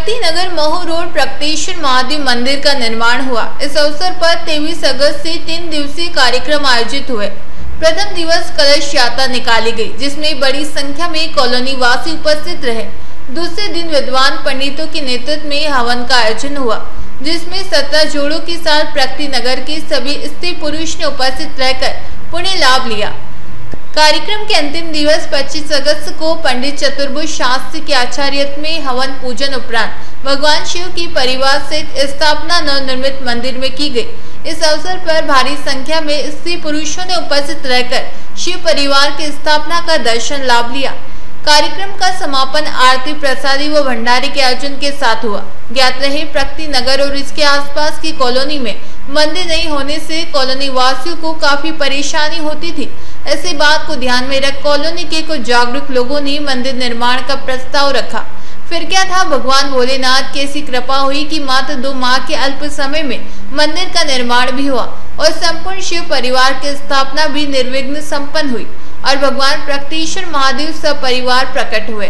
प्रगति Nagar Mhow road Pragateshwar Mahadev मंदिर का निर्माण हुआ। इस अवसर पर 23 अगस्त से 3 दिवसीय कार्यक्रम आयोजित हुए। प्रथम दिवस कलश यात्रा निकाली गई, जिसमें बड़ी संख्या में कॉलोनी वासी उपस्थित रहे। दूसरे दिन विद्वान पंडितों के नेतृत्व में हवन का आयोजन हुआ, जिसमें 17 जोड़ों के साथ प्रगति नगर के सभी स्त्री पुरुष ने उपस्थित रहकर पुण्य लाभ लिया। कार्यक्रम के अंतिम दिवस 25 अगस्त को पंडित चतुर्भुज शास्त्री के आचार्यत्व में हवन पूजन उपरांत भगवान शिव की परिवार सहित स्थापना नवनिर्मित मंदिर में की गई। इस अवसर पर भारी संख्या में स्त्री पुरुषों ने उपस्थित रहकर शिव परिवार की स्थापना का दर्शन लाभ लिया। कार्यक्रम का समापन आरती प्रसादी व भंडारे के आयोजन के साथ हुआ। ज्ञात रहे, प्रगति नगर और इसके आसपास की कॉलोनी में मंदिर नहीं होने से कॉलोनी वासियों को काफी परेशानी होती थी। ऐसी बात को ध्यान में रख कॉलोनी के कुछ जागरूक लोगों ने मंदिर निर्माण का प्रस्ताव रखा। फिर क्या था, भगवान भोलेनाथ की ऐसी कृपा हुई कि मात्र 2 माह के अल्प समय में मंदिर का निर्माण भी हुआ और संपूर्ण शिव परिवार की स्थापना भी निर्विघ्न संपन्न हुई और भगवान प्रगटेश्वर महादेव सपरिवार प्रकट हुए।